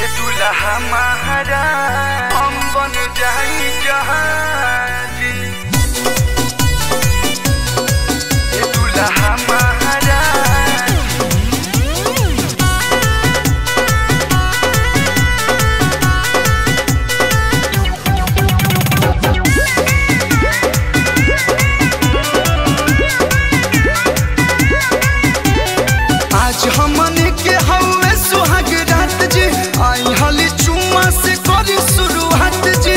ये दुल्हा महारा हम बन जाई जहाज ये दुल्हा महारा आज हमने के हवे सुहाग रात जी आई हली चुम्मा से करी शुरुआत जी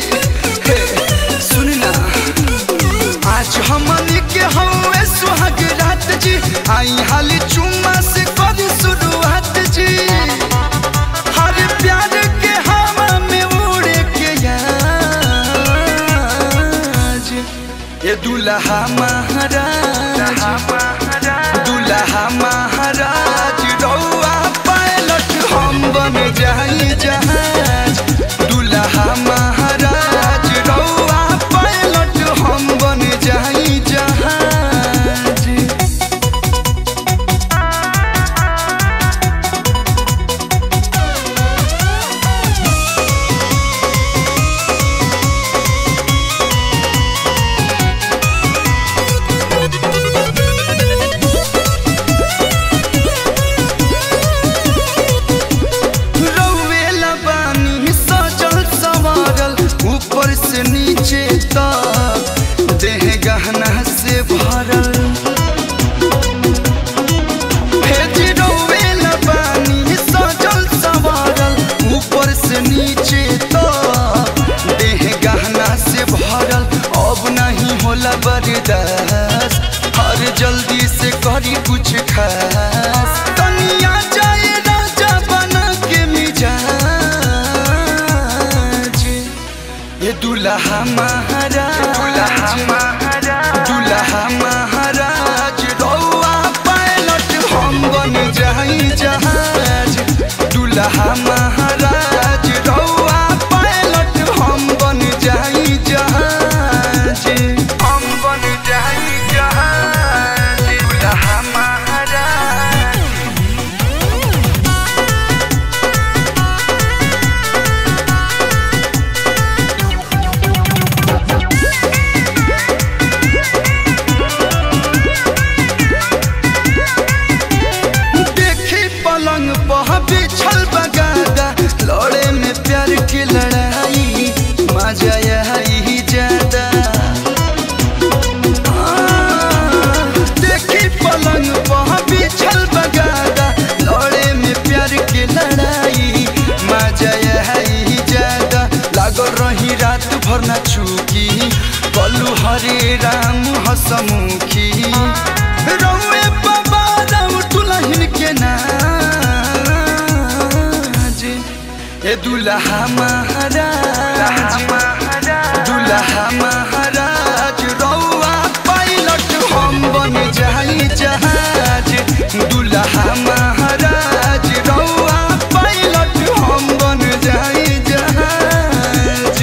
सुन ना आज हमने के हवे सुहाग रात जी आई हली चुम्मा से करी शुरुआत जी हर प्यार के हवा में उड़े के आज ये दुल्हा महाराज दुल्हा महाराज रौआ पायलट हम बन जाई जहाज दुल्हा महाराज रौआ पायलट हम बन जाई जहाज नीचे तक देह गहना से भरल पानी सजल संवारल ऊपर से नीचे तक देह गहना से भरल अब नहीं होला बर्दाश्त हर जल्दी से करी कुछ खास तनिया जाए राजा बना के मिजाज ये दुल्हा महाराज दुल्हा महाराज रौआ पायलट हम बन जाई जहाज दुल्हा महाराज रौआ पायलट हम बन जाई जहाज हम बन जाई जहाज दुल्हा महाराज बिछल बगादा लड़े में प्यार की लड़ाई मजा यही ज्यादा देखी पलंग पर बिछल बगादा लड़े में प्यार की लड़ाई मजा यही ज्यादा लागल रही रात भर न चूकी कलू हरे राम हसमुखी रौए बाबा राम दुल्हन के नाम ये दुल्हा महाराज दुल्हा महाराज रौआ पायलट हम बन जाई जहाज दुल्हा महाराज रौआ पायलट हम बन जाई जहाज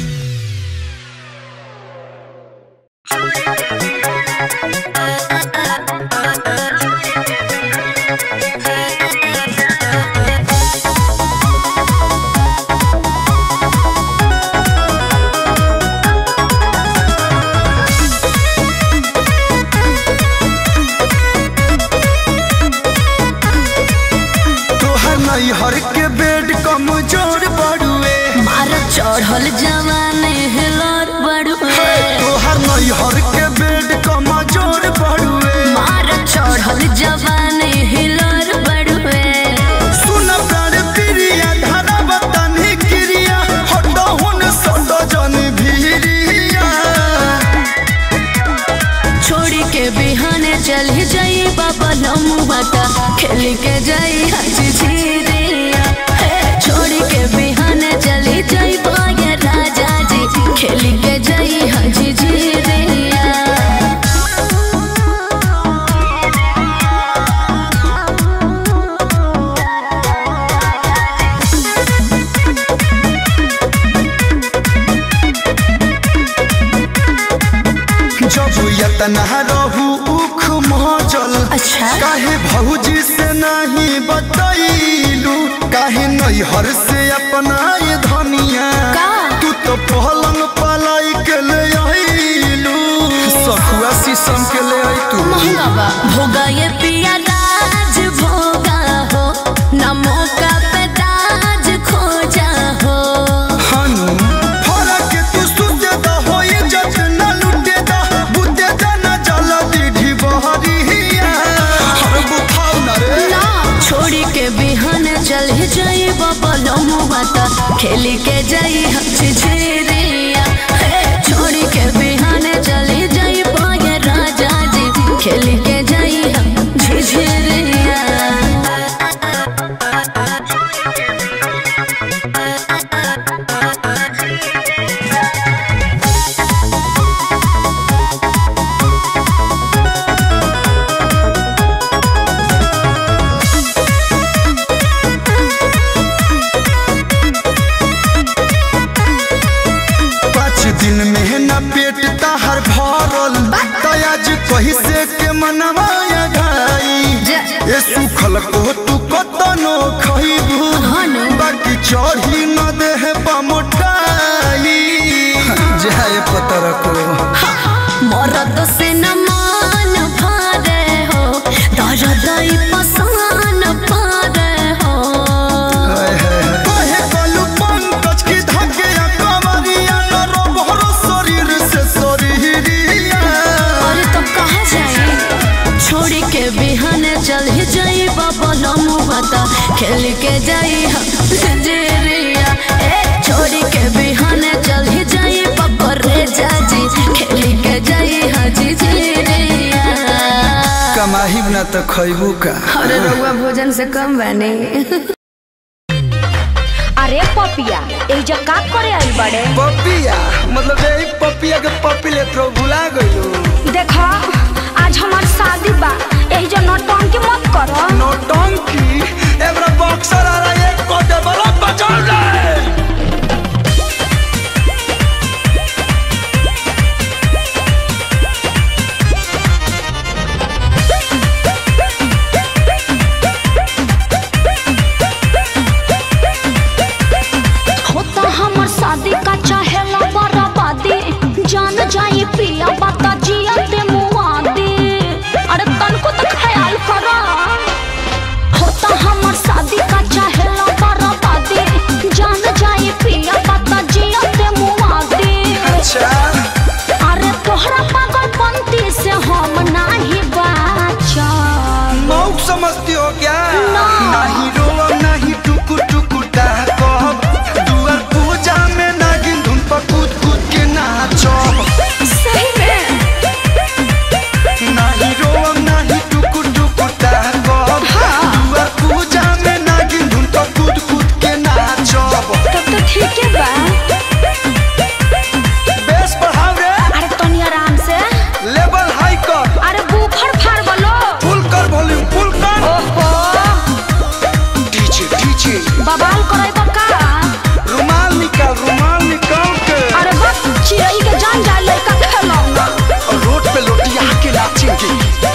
हर के बेड कमजोर बड़ुए मार चढ़ल जवाने हिलर बड़ुए तोहर नहीं हर के बेड कमजोर बड़ुए मार चढ़ल जवाने हिलर बड़ुए सुन प्राण प्रिया धारा बतानी क्रिया हटो हुन सटो जन भीरिया छोड़ी के बिहाने चली जाई बाबा लमुआता खेल के जाई हाजी झीरिया छोड़ी के बिहाने चली जाई बागे राजा जी खेल के जाई हाजी झीरिया जब यतना रहू उख मचल अच्छा काहे भौजी से नहीं बतैलू काहे नैहर से अपना ये धनिया तू तो पहलंग पलाई के ले आइलू सखुआ शीशम के ले आई तू महंगा बा भोगा ये पिया राज भोगा हो ना मौका पे दाज खोजा हो हनु फरा के तू सुते दा होई जत न लुटे दा बुते दा न जला दीढ़ी बहरिया हर बुखाव न रे ना छोड़ी के बिहान चल जाई बाबा लमुआता खेली के जाई झिझिरिया छोड़ी के बिहान चली जाई पाए राजा जी खेली के जाई झिझिरिया दिन में न पेट ताहर भरल तयाज कही से के मनवाया घाई ए सुखल को तू कतनो खइबू बाकी चढ़ी न देह पमोटाई जाए पतर को मरद से न मान भारे हो दर्द पसान पारे हो कहे कलू पंकज की धके कमरिया न रोबहर शरीर से शरीरिया अरे तो कहाँ जाए छोड़ी के बिहान चल जाई बाबा लमुआता खेल के जाई झिझिरिया छोड़ी के बिहान चल जाई बाबा रे जाजी खेल के जाई झिझिरिया कमाही ना तो खइबू का अरे रउआ भोजन से कम बने अरे पपिया एजा का करे आई बड़े पपिया मतलब यही पपिया के पपी ले तो भुला गइलो देखा आज हमार शादी बा एजा नौटंकी मत करो नौटंकी एबरा बॉक्सर आ रहा है कोटे वाला बचा ले होता हमार शादी का चाहेला बराबादी जान जाई पिया बाता जिया ते मुआदी अरे तनको तो ख्याल करो होता हमार शादी का चाहेला बराबादी जान जाई पिया बाता जिया ते मुआदी अच्छा अरे तोहरा पागलपंती से हम नहीं बाचा मौक समझती हो क्या ना। नहीं रोवा नहीं टुकु टुकु डाकब दुआर पूजा में नागिन धुन पर कूद कूद के नाचब सही में नहीं रोवा नहीं टुकु टुकु डाकब दुआर पूजा में नागिन धुन पर कूद कूद के नाचब तब तो ठीक है बा बेस बढ़ाओ रे अरे तनी आराम से लेवल हाई कर अरे बूफर फाड़ बोलो फुल कर वॉल्यूम फुल कर ओहो डीजे डीजे बवाल करे बका रुमाल निकाल के अरे बस चिड़ई के जान जाए लड़का खेलौना और रोड पे लोटिया के नाचेंगे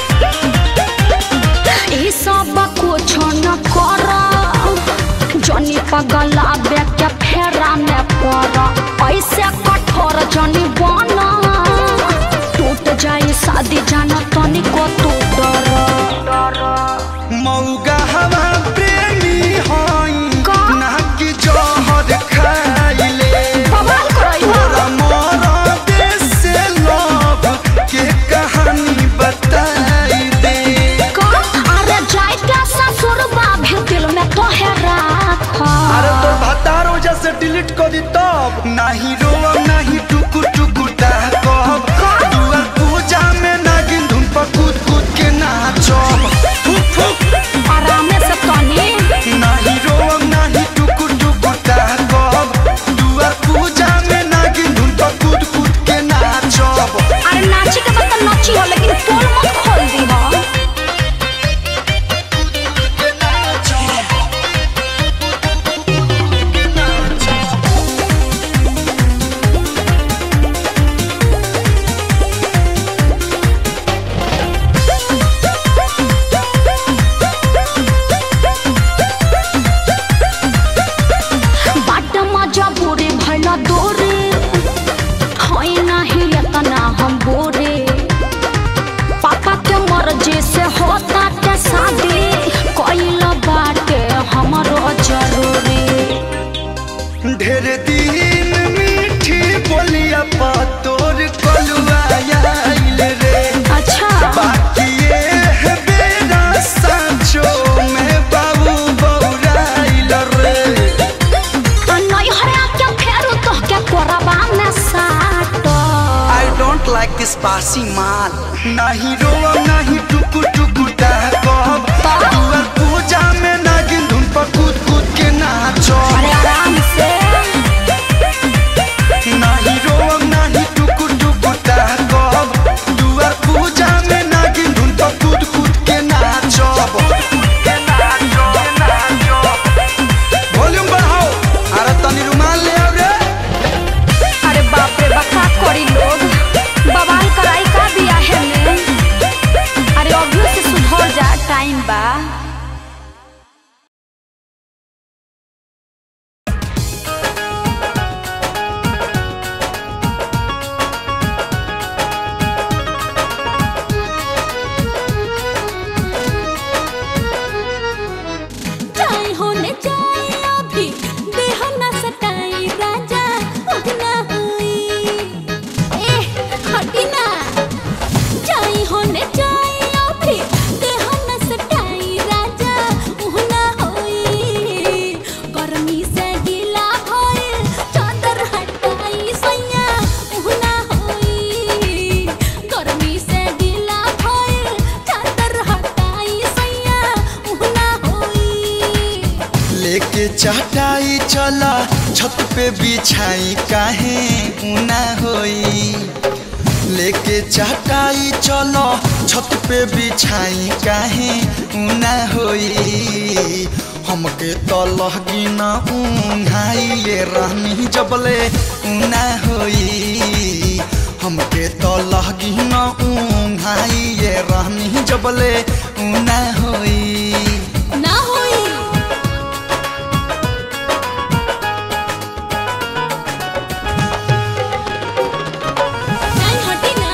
ई सब कुछ न कर जनी पगला बेके फेरा में पड़ ऐसे कठोर जनी बना टूट जाए शादी जाना तनी को तू डर मौगा हवा प्रेमी होई का? ना कि जहर खाइले बवाल करई तोरा मोरा देश से लव के कहानी बताई दे का अरे जाए क्या ससुर भी दिल में तो है राखा अरे तो भतार वजह से डिलीट कर दी तब नहीं रोवा नहीं टुकु टुकु डाकब दुआर पूजा में नागिन धुन पर कूद कूद के नाचब फुक फुक आराम से तनी नहीं रोवा नहीं टुकु टुकु डाकब दुआर पूजा में नागिन धुन पर कूद कूद के नाचब अरे नाची के बाद तो नाची हो लेकिन पोल मत खोल दी हो बासी माल। नहीं रोवा नहीं टुकु टुकु कहब, दुआर पूजा में नागिन धुन पर कूद कूद के नाचो। अरे आराम से। नहीं रोवा नहीं टुकु टुकु कहब, दुआर पूजा में नागिन धुन पर कूद कूद के नाचो। वॉल्यूम बढ़ाओ, अरे तनी रुमाल ले आओ रे। अरे बाप रे बका करी लोग, बवाल कराई का दिया है ने। अरे अभी से सुधर जा, टाइम बा। चाय होने चाय अभी देह न सटाई राजा उगना हुई। ए हटी ना। चाय होने चाय अभी देह न सटाई राजा उगना हुई। गर्मी से गीला भइल चादर हटाई सैया उगना हुई। गर्मी से गीला भइल चादर हटाई सैया उगना हुई। लेके चटाई चला छत पे बिछाई काहे ऊना होई। लेके चटाई चलो छत पे बिछाई काहे ऊना होई। हमके तो लगी ना ऊंघाई ये रहनी जबले ऊना होई। हमके तो लगी ना ऊंघाई ये रहनी जबले ऊना होई। ना होई। नहीं हटी ना।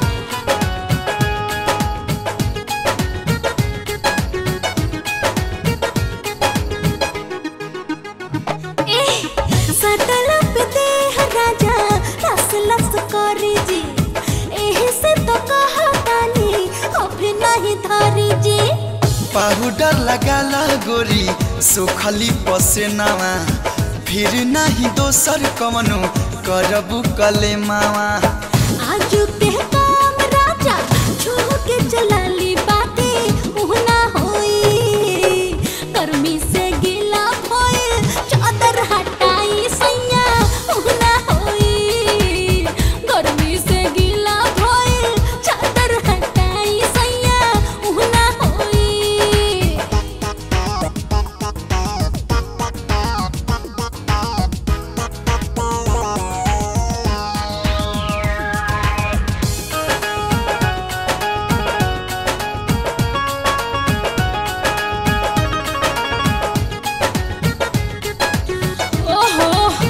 ए सटल पे देह राजा लस लस करी जी। एही से तो कहतानी अभी नहीं धरी जी। पाउडर लगाला गोरी सोखली पसेनावा, फिर नहीं दोसर कवनो करबू कले मावा। आजू के काम राजा छू के चलाली बाती उहना होई। गर्मी से गीला भइल चादर हटाई सैया उहना होई। गर्मी से गीला भइल चादर हटाई सैया उहना होई। ओहो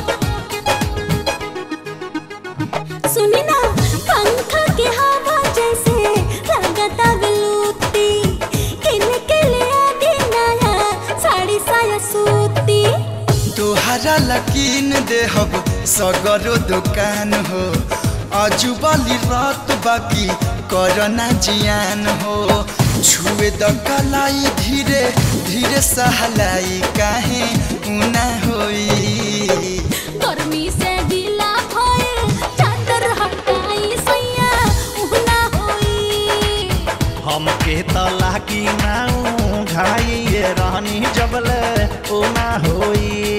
सुनी ना, पंखा के हवा जैसे लगता गलूती। किन के ले आदि नया साड़ी साया सूती। तोहरा लकीन देहब सगरो दुकान हो। अजुबाली रात बाकी करना जियान हो। छुए द कलाई धीरे धीरे सहलाई काहे ऊना होई। गर्मी से गीला भइल चादर हटाई सैया उहना होई। हमके तो लागी ना घाई ये रानी जबले ओ ना होई।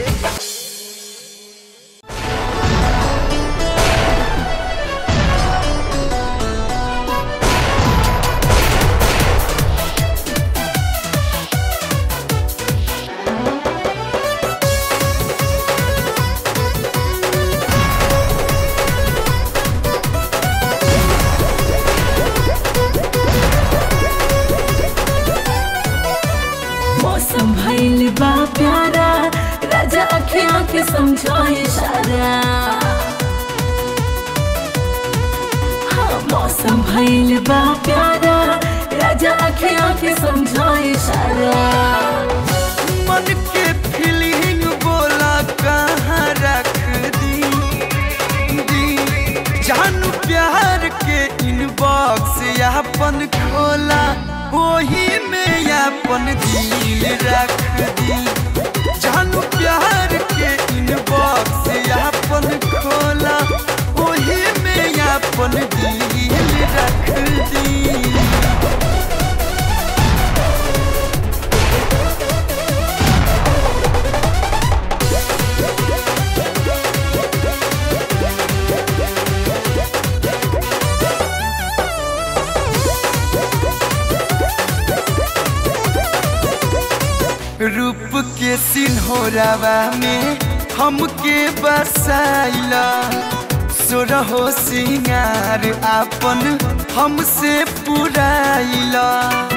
मौसम भइल बा प्यारा राजा अखियाँ के समझो इशारा। हाँ मौसम भइल बा प्यारा राजा अखियाँ के समझो इशारा। मन के फीलिंग बोला कहाँ रख दी। जानू प्यार के इनबॉक्स यापन खोला, वही में यापन दिल रख दी। जानू प्यार के इनबॉक्स यापन खोला, वही में यापन दिल सिंहोरावा में हमके बसाइला सुरहो सिंगार आपन हमसे पुराइला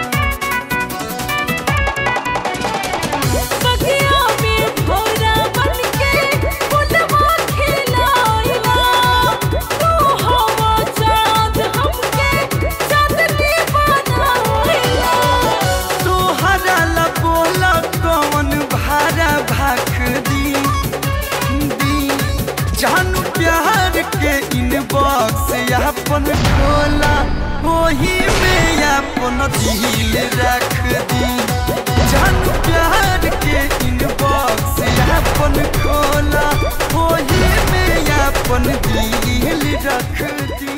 जानू प्यार के इनबॉक्स अपन खोला वही में अपन दिल रख दी जानू प्यार के इनबॉक्स अपन खोला वही में अपन दिल रख दी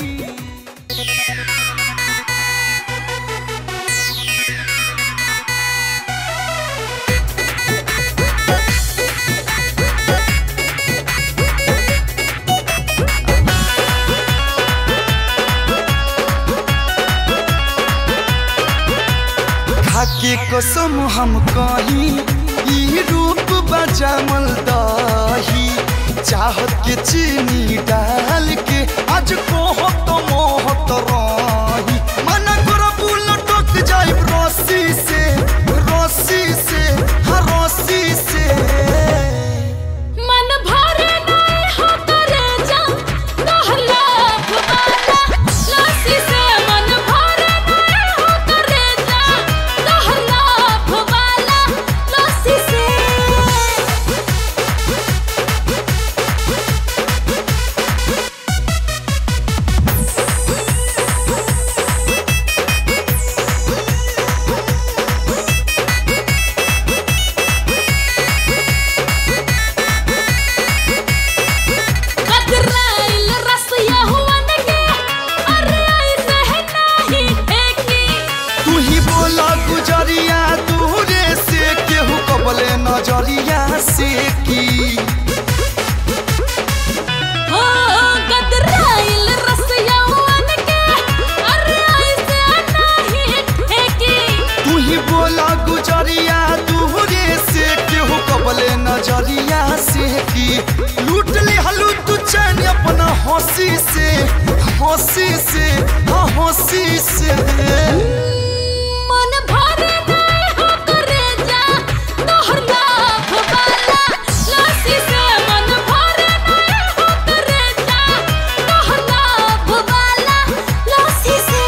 के कसम हम कहीं ई रूप बजामल दही चाहत के चीनी डाल के आज कोहत मोहत रही मन करबू लटक जाई रस्सी से हर रस्सी से मन भरे नहीं हो करे जा कहला वाला लस्सी से मन भरे नहीं हो करे जा कहला वाला लस्सी से नजरिया से की हो गदराइल रसयौवन के अरे ऐसे नहीं ठेकी तू ही बोला गुजरिया दूरे से केहू कबले नजरिया से की लूट ले हलू तू चैन अपना हंसी से हंसी से मन भरे नहीं हो करे जा तोहरा वाला लस्सी से मन भरे नहीं हो करे जा तोहरा वाला लस्सी से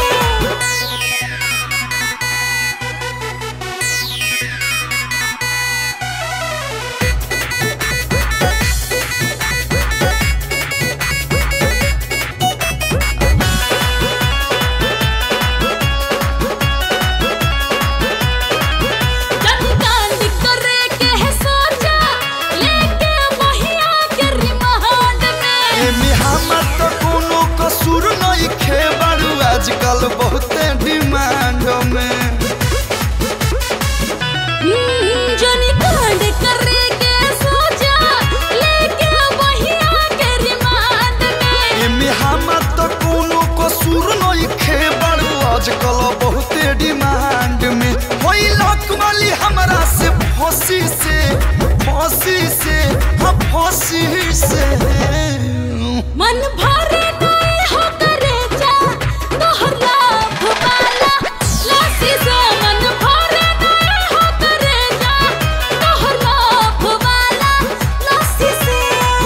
आजकल बहुत डिमांड में जनी कांड करे के सोचा लेके वही आके रिमांड में एमे हमर तो कोनो कसूर नहीं खे बड़ू आजकल बहुत डिमांड में होई लक वाली हमरा से फांसी से मन भरे नहीं हो करे जा तोहरा वाला लस्सी से मन भरे नहीं हो करे जा तोहरा वाला लस्सी से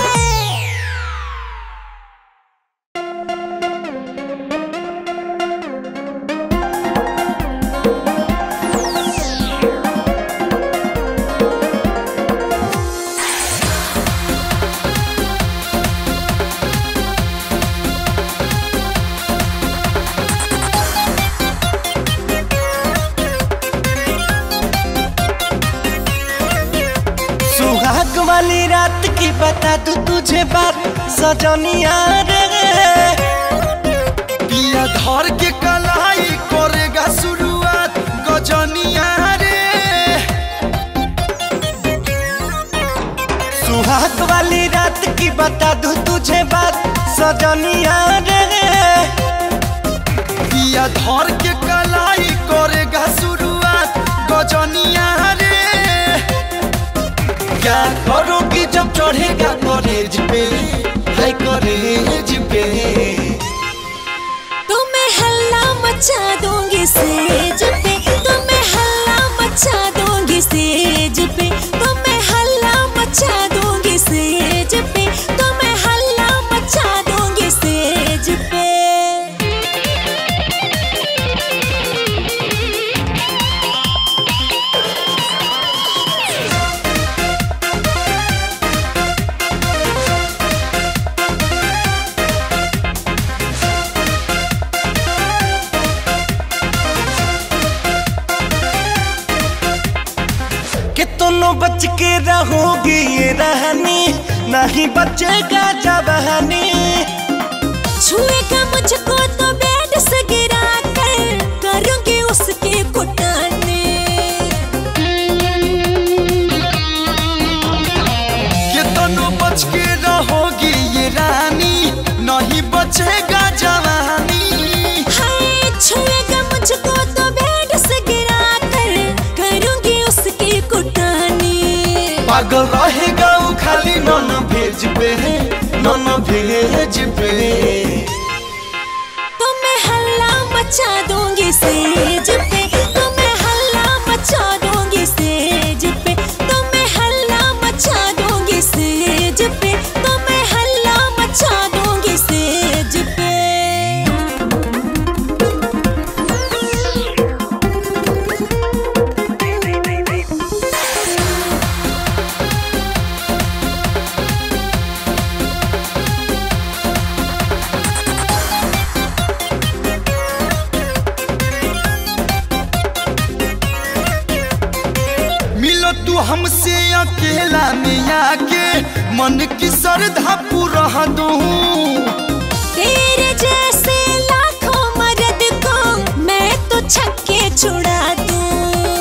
सुहाग वाली रात की बता दूं तुझे बात सजनिया रे पिया धर के कलाई करेगा शुरुआत गजनिया रे सुहाग वाली रात की बता दूं तुझे बात सजनिया रे पिया धर के कलाई करेगा शुरुआत गजनिया रे क्या करोगी जब चढ़ेगा कॉलेज पे, हाय कॉलेज पे। तुम्हें हल्ला मचा दूंगी स्टेज पे, तुम्हें हल्ला मचा दूंगी स्टेज पे, तुम्हें हल्ला मचा दूंगी स्टेज पे, तुम्हें हल्ला मचा दूंगी स्टेज पे। कि दोनों बच के रहोगी ये रहनी, नहीं बचेगा जवानी। छुएगा मुझको तो बेड से गिरा कर, करूंगी उसकी कुटानी। ये दोनों बच के रहोगी ये रानी, नहीं बचेगा जवानी। हाय छुएगा मुझको तो बेड से गिरा कर, करूंगी उसकी कुटानी। पागल रहेगा वो खाली नॉन भेज पे, नॉन भेज पे। तुम्हें हल्ला मचा दूंगी स्टेज पे, तुम्हें हल्ला मचा दूंगी स्टेज पे, तुम्हें हल्ला मचा दूंगी स्टेज पे, तुम्हें हल्ला मचा दूंगी स्टेज पे। मिलो तू हमसे अकेला में आके, मन की श्रद्धा पूरा दूं। तेरे जैसे लाखों मर्द को मैं तो छक्के छुड़ा दूं।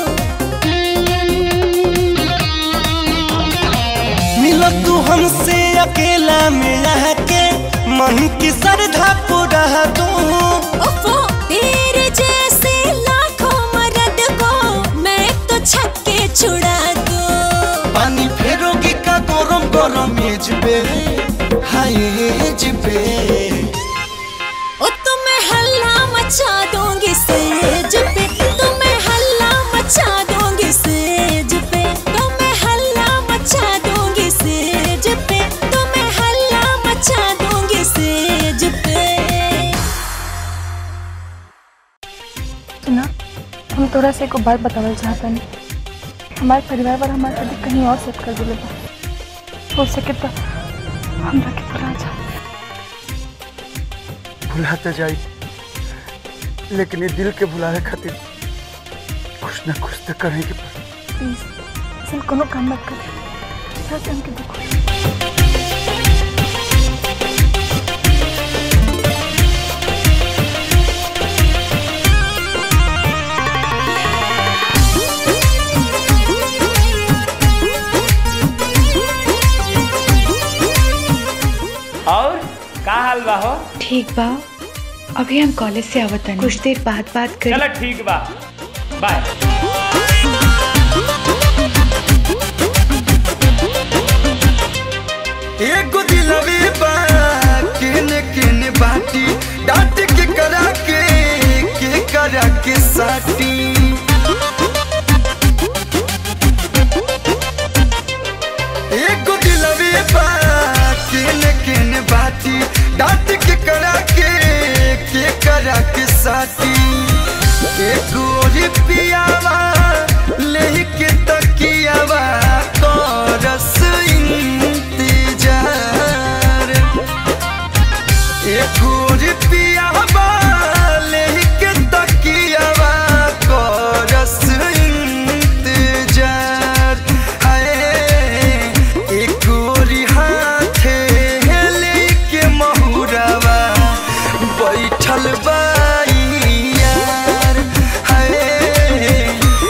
मिलो तू हमसे अकेला में आके, मन की श्रद्धा पूरा दूं। ओफो तेरे जैसे लाखों मर्द को मैं तो छक्के छुड़ा दूं। पानी फेरोगी का गरम गरम एज पे, हाय एज पे। ओ तुम्हें हल्ला मचा दूंगी स्टेज पे, तुम्हें हल्ला मचा दूंगी स्टेज पे, तुम्हें हल्ला मचा दूंगी स्टेज पे, तुम्हें हल्ला मचा दूंगी स्टेज पे। सुना, हम तोरा से एको बात बतावल चाहता नहीं। हमारे परिवार वाला हमारे शादी कहीं और सेट कर दिले बा। हो सके तो हमरा के भुला जा। भुलाते जाई, लेकिन ये दिल के भुलावे खातिर कुछ न कुछ तो करे के पड़ी। प्लीज ऐसा कोनो काम मत कर, जा हमके देखो। और का हाल बा हो? ठीक बा, अभी हम कॉलेज से आवत हनी, कुछ देर बाद बात कर। चलो ठीक बा, बाय। एगो दिलवे बा केने केने बाटी, डांट के करा के साटी। एगो दिलवे बा केने केने बाटी, डांट के करा के साटी। एगो पियावा लेके तकियावा करस इंतजार। एगो पियावा लेके तकियावा करस इंतजार। हाय एगो हाथे लेके महुरावा बैठल बाई यार। हाय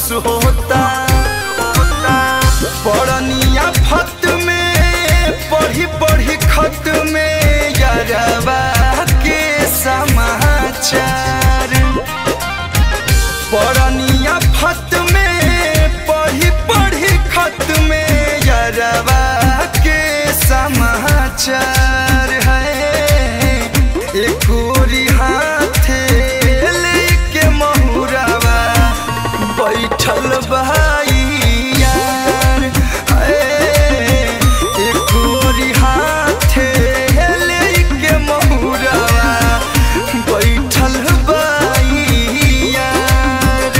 होता। पढ़निया फत में पढ़ी पढ़ी खत में यारवा के समाचार। पढ़निया फत में पढ़ी पढ़ी खत में यारवा के समाचार है। एक गोरी हाथे लेके महुरावा बैठल भाई यार है। एक गोरी हाथे लेके महुरावा बैठल भाई यार।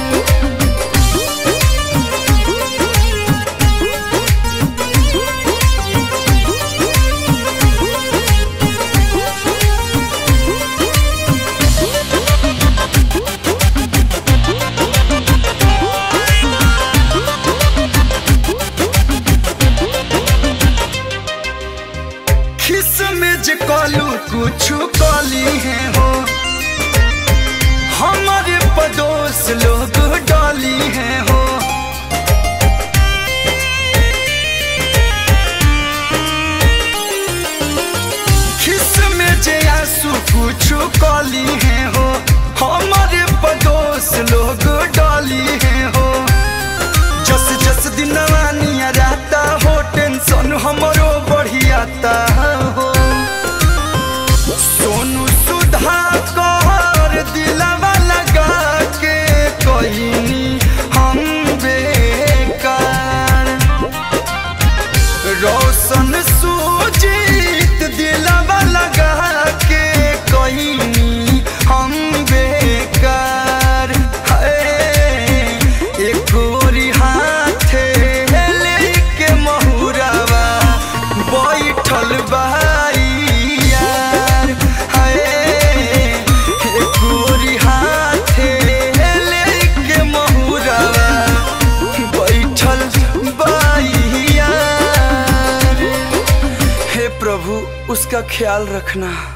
खिसमिज कलू कुछ कली है हो, हमारे पड़ोस लोग डाली है हो। खिसमिज आंसू कुछ कली है हो, हमारे पड़ोस लोग डाली है हो। जस जस दिनवा निया रहता हो टेंशन हमरो बढ़ियाता हो। सोनू सुधा कर दिलवा लगा के कहीं हम बेकार। रोशन सुजीत दिलवा लगा के कहीं हम बेकार है। एक गोरी हाथे लेके महुरावा बैठल भाई यार है। एक गोरी हाथे लेके महुरावा बैठल भाई यार। हे प्रभु उसका ख्याल रखना।